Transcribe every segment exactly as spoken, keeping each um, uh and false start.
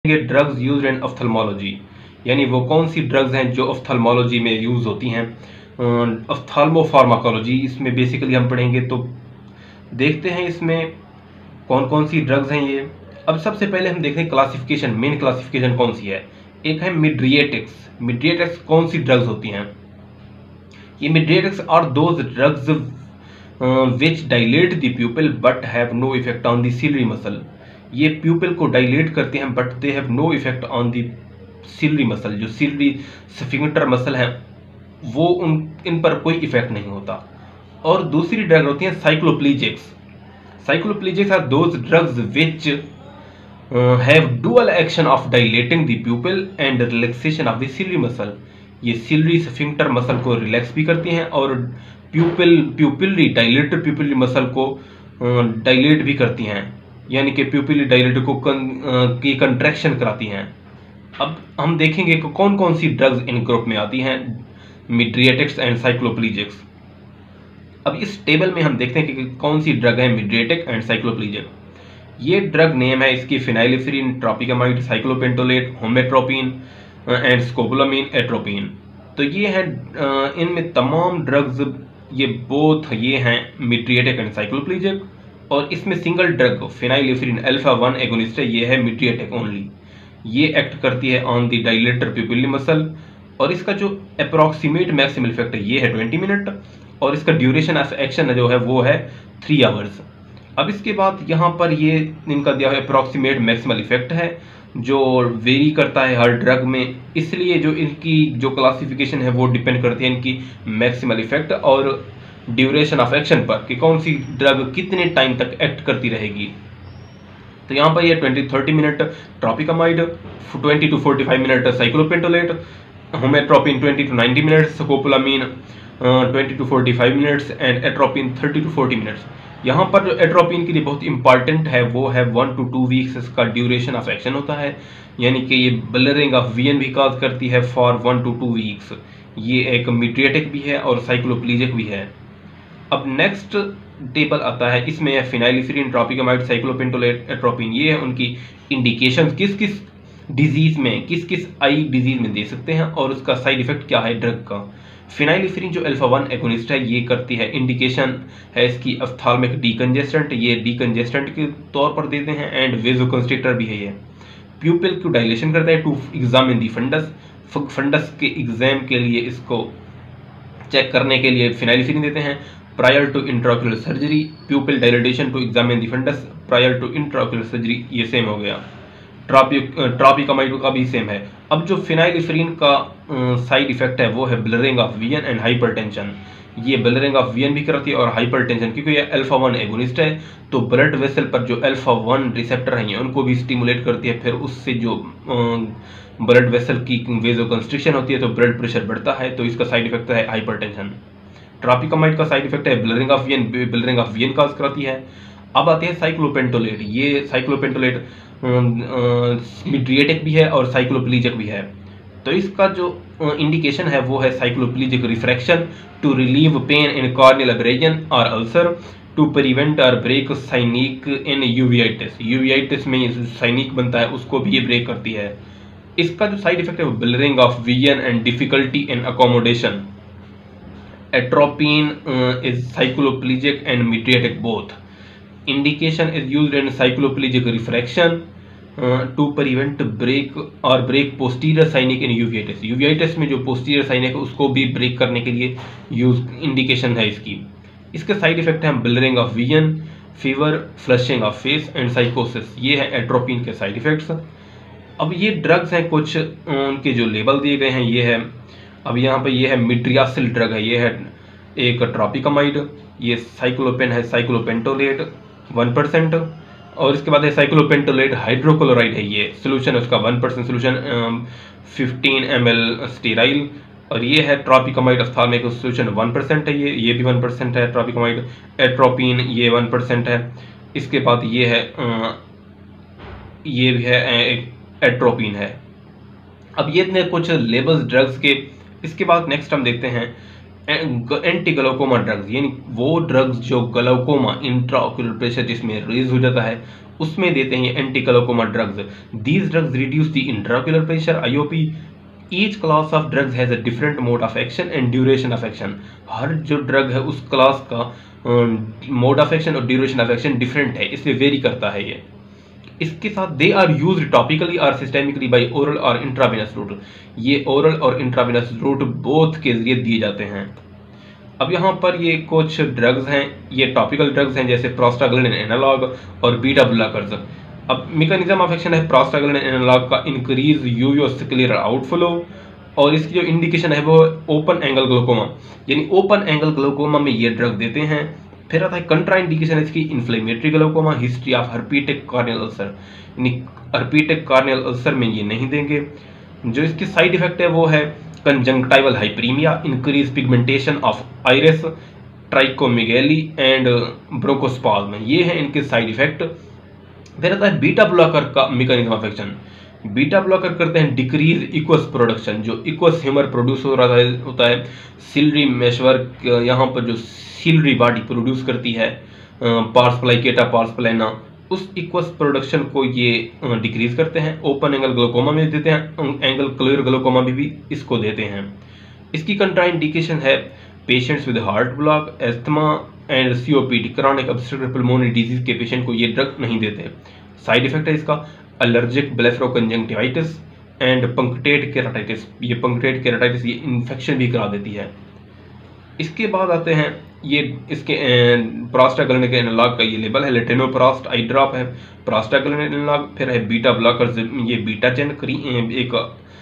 Drugs used in ophthalmology, यानी वो कौन सी ड्रग्स हैं जो ऑफ्थल्मोलॉजी में यूज़ होती हैं। ऑफ्थल्मोफार्माकोलॉजी इसमें बेसिकली हम पढ़ेंगे, तो देखते हैं इसमें कौन कौन सी ड्रग्स हैं ये। अब सबसे पहले हम देखते हैं क्लासिफिकेशन, मेन क्लासिफिकेशन कौन सी है। एक है मिड्रिएटिक्स। मिड्रिएटिक्स कौन सी ड्रग्स होती हैं? ये mydriatics are those drugs which dilate the pupil but have no effect on the ciliary muscle. ये प्यूपिल को डायलेट करते हैं but they have no effect on the ciliary muscle. जो सिलरी स्फिंक्टर मसल है वो उन इन पर कोई इफेक्ट नहीं होता। और दूसरी ड्रग होती है cycloplegics. Cycloplegics are those drugs which have dual action of dilating the pupil and relaxation of the ciliary muscle. ये सिलरी स्फिंक्टर मसल को रिलैक्स भी करती हैं और pupil pupillary dilated pupillary muscle को डायलेट भी करती हैं, यानी कि प्यूपिलरी डायलेटर को कन, की कंट्रैक्शन कराती हैं। अब हम देखेंगे कि कौन कौन सी ड्रग्स इन ग्रुप में आती हैं, मिड्रिएटिक्स एंड साइक्लोप्लीजिक्स। अब इस टेबल में हम देखते हैं कि कौन सी ड्रग है मिड्रिएटिक एंड साइक्लोप्लीजिक। ये ड्रग नेम है इसकी phenylephrine, tropicamide, cyclopentolate, homatropine and scopolamine, atropine. तो ये है इनमें तमाम ड्रग्स, ये बोथ ये हैं मिड्रिएटिक एंड साइक्लोप्लीजिक। और इसमें single drug phenylephrine alpha one agonist है, ये है मिड्रिएटिक ओनली। ये एक्ट करती है on the dilator pupillary muscle और इसका जो अप्रॉक्सीमेट मैक्सिमल इफेक्ट है ये है ट्वेंटी मिनट और इसका ड्यूरेशन ऑफ एक्शन जो है वो है थ्री आवर्स। अब इसके बाद यहाँ पर ये इनका दिया है अप्रॉक्सीमेट मैक्सिमल इफेक्ट है जो वेरी करता है हर ड्रग में, इसलिए जो इनकी जो क्लासिफिकेशन है वो डिपेंड करती है इनकी मैक्सिमल इफेक्ट और ड्यूरेशन ऑफ एक्शन पर कि कौन सी ड्रग कितने टाइम तक एक्ट करती रहेगी। तो यहाँ पर ये twenty thirty minute tropicamide, twenty to forty five minute cyclopentolate, homatropine twenty to ninety minutes, scopolamine twenty to forty five minutes and atropine thirty to forty minutes. यहाँ पर जो एट्रोपिन के लिए बहुत इंपॉर्टेंट है वो है वन टू टू वीक्स इसका ड्यूरेशन ऑफ एक्शन होता है, यानी कि ये ब्लरिंग ऑफ विजन भी काज करती है for one to two weeks. ये एक मिड्रिएटिक भी है और साइक्लोप्लीजिक भी है। अब नेक्स्ट टेबल आता है, इसमें है फिनाइलिफ्रीन, ट्रोपिकामाइड, साइक्लोपेंटोलेट, एट्रोपिन। ये है उनकी इंडिकेशन, किस किस डिजीज में, किस किस आई डिजीज में दे सकते हैं और उसका साइड इफेक्ट क्या है ड्रग का। फिनाइलिफ्रीन जो अल्फा वन एगोनिस्ट है ये करती है, इंडिकेशन है इसकी ऑफ्थाल्मिक डीकंजेस्टेंट, ये डीकंजेस्टेंट के तौर पर देते हैं एंड वेजोकंस्ट्रिक्टर भी है। ये प्यूपिल को डायलेशन करता है to examine the fundus, fundus के एग्जाम के लिए इसको चेक करने के लिए फिनाइलिफ्रीन देते हैं। Prior to intraocular surgery, pupil dilatation to examine the fundus, prior to intraocular surgery, ये सेम हो गया। ट्रोपिकामाइड का भी सेम है। अब जो फिनाइलिफ्रीन का साइड इफेक्ट है वो है blurring of vision and hypertension. ये ब्लरिंग ऑफ विजन भी करती है और हाइपरटेंशन, क्योंकि ये अल्फा वन एगोनिस्ट है तो ब्लड वेसल पर जो अल्फा वन रिसेप्टर हैं उनको भी स्टिमुलेट करती है, फिर उससे जो ब्लड वेसल की वेजोकंस्ट्रिक्शन होती है तो ब्लड प्रेशर बढ़ता है, तो इसका साइड इफेक्ट है हाइपरटेंशन। ट्रोपिकामाइड का साइड इफेक्ट है blurring of vision, blurring of vision cause कराती है। अब आते हैं साइक्लोपेंटोलेट। ये साइक्लोपेंटोलेट मिड्रिएटिक भी है और साइक्लोप्लीजिक भी है। तो इसका जो इंडिकेशन है वो है cycloplegic refraction to relieve pain in corneal abrasion और अल्सर, टू प्रिवेंट और break synechiae in uveitis. Uveitis में साइनिक बनता है उसको भी ये ब्रेक करती है। इसका जो साइड इफेक्ट है वो blurring of vision and difficulty in accommodation. Atropine is cycloplegic and mydriatic both. Indication is used in cycloplegic refraction uh, to prevent break or break posterior cynic in uveitis। uveitis में जो posterior cynic है उसको भी break करने के लिए use indication है इसकी। इसके साइड इफेक्ट हैं blurring of vision, fever, flushing of face and साइकोसिस। ये है एट्रोपिन के साइड इफेक्ट्स। अब ये ड्रग्स हैं, कुछ उनके जो लेबल दिए गए हैं ये है। अब यहाँ पे ये है मिड्रियासिल ड्रग है, ये है एक ट्रोपिकामाइड, ये साइक्लोपेन है, साइक्लोपेंटोलेट वन परसेंट, और इसके बाद है साइक्लोपेंटोलेट हाइड्रोक्लोराइड है, ये सोल्यूशन है उसका one percent solution, fifteen M L sterile. और ये है tropicamide ophthalmic solution one percent है, ये ये भी वन परसेंट है ट्रोपिकामाइड। एट्रोपिन ये वन परसेंट है। इसके बाद ये है आ, ये भी है एक एट्रोपिन है। अब ये इतने कुछ लेबल्स ड्रग्स के। इसके बाद नेक्स्ट हम देखते हैं एंटी ग्लाइकोमा ड्रग्स, यानी वो ड्रग्स जो ग्लाइकोमा इंट्राओक्यूलर प्रेशर जिसमें रेज हो जाता है उसमें देते हैं anti glaucoma drugs. These drugs reduce the intraocular pressure IOP. Each class of drugs has a different mode of action and duration of action. हर जो ड्रग है उस क्लास का मोड ऑफ एक्शन और ड्यूरेशन ऑफ एक्शन डिफरेंट है, इसलिए vary करता है ये। इसके साथ दे आर यूज्ड टॉपिकली और सिस्टेमिकली बाय ओरल और इंट्रावेनस रूट। ये ओरल और इंट्रावेनस रूट बोथ के जरिए दिए जाते हैं। अब यहाँ पर ये कुछ ड्रग्स हैं, ये टॉपिकल ड्रग्स हैं जैसे प्रोस्टाग्लैंडिन एनालॉग और बीटा ब्लॉकर्स। अब मैकेनिज्म ऑफ एक्शन है प्रोस्टाग्लैंडिन एनालॉग का इंक्रीज यूवियोस्क्लेरल आउटफ्लो, और इसकी जो इंडिकेशन है वो ओपन एंगल ग्लाइकोमा, यानी ओपन एंगल ग्लाइकोमा में ये ड्रग देते हैं। फिर आता है कंट्रा इंडिकेशन है इसकी inflammatory glaucoma, history of herpetic corneal ulcer, यानी हर्पीटिक कॉर्नियल अल्सर में ये नहीं देंगे। जो इसकी साइड इफेक्ट है वो है conjunctival hyperaemia, increase pigmentation of iris, trichomegaly and bronchospasm, ये है इनके साइड इफेक्ट। फिर आता है बीटा ब्लॉकर का mechanism of action. Beta blocker करते हैं डिक्रीज इक्वस प्रोडक्शन, जो इक्वस ह्यूमर प्रोड्यूस हो रहा है होता है सिलरी मेशवर्क, यहाँ पर जो सिलरी बॉडी प्रोड्यूस करती है पार्स प्लाइकेटा पार्स प्लाना, उस इक्वस प्रोडक्शन को ये डिक्रीज करते हैं। ओपन एंगल ग्लाइकोमा में देते हैं, एंगल क्लियर ग्लाइकोमा में भी इसको देते हैं। इसकी कंट्राइंडिकेशन है patients with heart block, asthma and COPD, chronic obstructive pulmonary disease के पेशेंट को ये ड्रग नहीं देते। साइड इफेक्ट है इसका allergic blepharoconjunctivitis and punctate keratitis, ये पंक्टेट केराटाइटिस ये इन्फेक्शन भी करा देती है। इसके बाद आते हैं ये इसके प्रोस्टाग्लैंडिन के एनालॉग का ये लेबल है लेटेनोप्रोस्ट आई ड्रॉप है प्रोस्टाग्लैंडिन एनालॉग। फिर है बीटा ब्लॉकर्स, ये बीटाजेन एक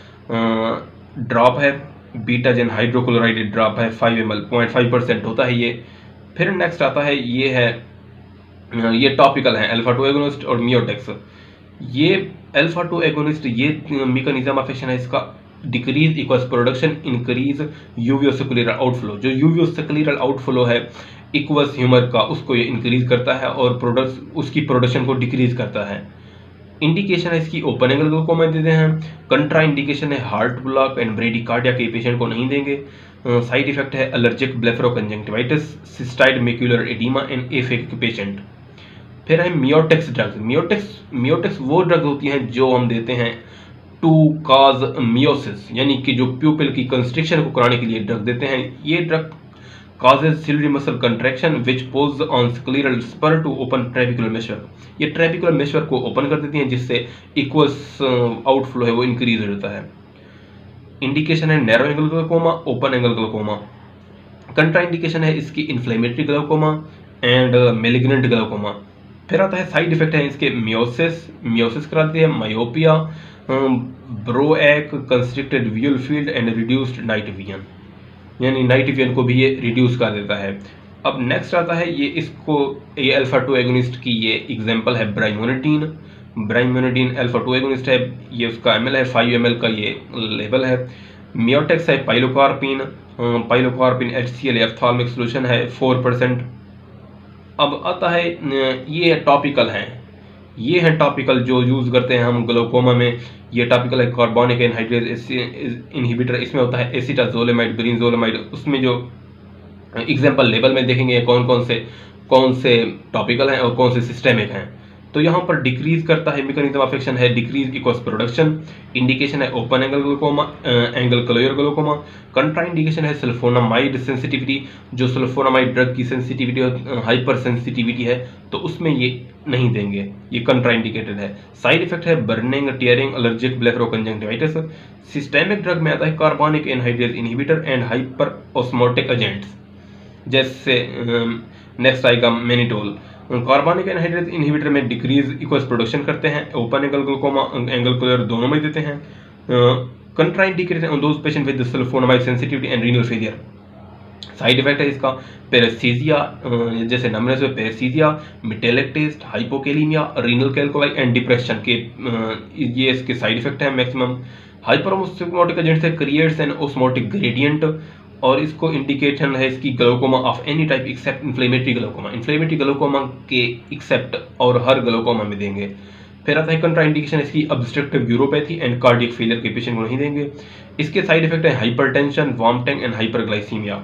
ड्रॉप है, बीटाजेन हाइड्रोक्लोराइड ड्रॉप है, five M L point five percent होता है ये। फिर नेक्स्ट आता है ये है ये टॉपिकल है अल्फा टू एगोनिस्ट और मियोटेक्स। ये अल्फा टू एगोनिस्ट ये मैकेनिज्म ऑफ एक्शन है इसका decrease aqueous production, increase uveoscleral outflow. जो यूवियोस्क्लेरल आउटफ्लो है इक्वस ह्यूमर का उसको ये इंक्रीज करता है और प्रोडक्ट उसकी प्रोडक्शन को डिक्रीज करता है। इंडिकेशन है इसकी ओपन एंगल ग्लाइकोमा देते हैं। कंट्रा इंडिकेशन है हार्ट ब्लॉक एंड ब्रेडिकार्डिया के पेशेंट को नहीं देंगे। साइड uh, इफेक्ट है allergic blepharoconjunctivitis, cystoid macular oedema and aphakic patient. फिर है मियोटेक्स ड्रग्स। मियोटेक्स मियोटेक्स वो ड्रग्स होती हैं जो हम देते हैं टू काज मियोसिस, यानी कि जो प्यूपिल की कंस्ट्रिक्शन को कराने के लिए ड्रग देते हैं। ये drug causes ciliary muscle contraction which pulls on scleral spur to open trabecular meshwork। ये trabecular meshwork को ओपन कर देती हैं जिससे इक्वस आउटफ्लो है वो इंक्रीज हो जाता है। इंडिकेशन है narrow angle glaucoma, open angle glaucoma. Contraindication है इसकी inflammatory glaucoma and malignant glaucoma. फिर आता है साइड इफेक्ट है इसके मियोसिस, मियोसिस कराती है, myopia, brow ache, constricted visual field and reduced night vision, यानी नाइट विजन को भी ये रिड्यूस कर देता है। अब नेक्स्ट आता है ये इसको ये अल्फा टू एगोनिस्ट की ये एग्जांपल है brimonidine. Brimonidine alpha two agonist है, ये उसका एम एल है फाइव एम एल का ये लेवल है। मियोटेक्स है pilocarpine, pilocarpine H C L ophthalmic solution है फोर परसेंट। अब आता है ये टॉपिकल हैं, ये हैं टॉपिकल जो यूज़ करते हैं हम ग्लाइकोमा में। ये टॉपिकल है कार्बोनिक एनहाइड्रेज इनहिबिटर, इसमें होता है एसिटाजोलेमाइड, ब्रिंजोलेमाइड। उसमें जो एग्जांपल लेवल में देखेंगे कौन कौन से कौन से टॉपिकल हैं और कौन से सिस्टेमिक हैं। तो यहाँ पर डिक्रीज करता है मैकेनिज्म ऑफ एक्शन है डिक्रीज इक्वस प्रोडक्शन। इंडिकेशन है open angle glaucoma, angle clear glaucoma. Contraindication है सल्फोनामाइड सेंसिटिविटी, जो सल्फोनामाइड ड्रग की सेंसिटिविटी हाइपर सेंसिटिविटी है तो उसमें ये नहीं देंगे, ये कंट्रा इंडिकेटेड है। साइड इफेक्ट है burning, tearing, allergic blepharoconjunctivitis. Systemic drug में आता है carbonic anhydrase inhibitor and hyperosmotic agents, जैसे नेक्स्ट आएगा मेनिटोल। कार्बोनिक एनहाइड्रेज इनहिबिटर में डिक्रीज इक्वस प्रोडक्शन करते हैं, open angle glaucoma angle clear दोनों में देते हैं। Contraindicated on those patient with sulfonamide sensitivity and renal failure. Side effect है इसका पेरेस्थीजिया, जैसे नमनेस में paresthesia, metallic taste, hypokalaemia, renal calculi and depression के ये इसके साइड इफेक्ट है मैक्सिमम। हाइपर ऑस्मोटिक एजेंट से क्रिएट्स एन ऑस्मोटिक ग्रेडियंट, और इसको इंडिकेशन है इसकी glaucoma of any type except inflammatory glaucoma, inflammatory glaucoma के एक्सेप्ट और हर ग्लाइकोमा में देंगे। फिर आता है कंट्रा इंडिकेशन इसकी obstructive uropathy and cardiac failure के पेशेंट को नहीं देंगे। इसके साइड इफेक्ट है हाइपरटेंशन, वॉमिटिंग एंड हाइपरग्लाइसीमिया।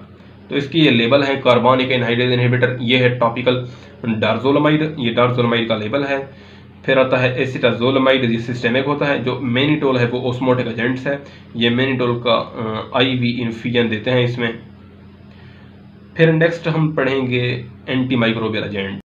तो इसकी ये लेबल है कार्बनिक एनहाइड्रेज इनहिबिटर, ये है टॉपिकल डार्जोलामाइड, ये डार्जोलामाइड का लेबल है। फिर आता है एसिटाजोलामाइड, ये सिस्टेमिक होता है। जो मेनिटोल है वो ओस्मोटिक एजेंट्स है, ये मेनिटोल का आईवी इन्फ्यूजन देते हैं इसमें। फिर नेक्स्ट हम पढ़ेंगे एंटी माइक्रोबियल एजेंट।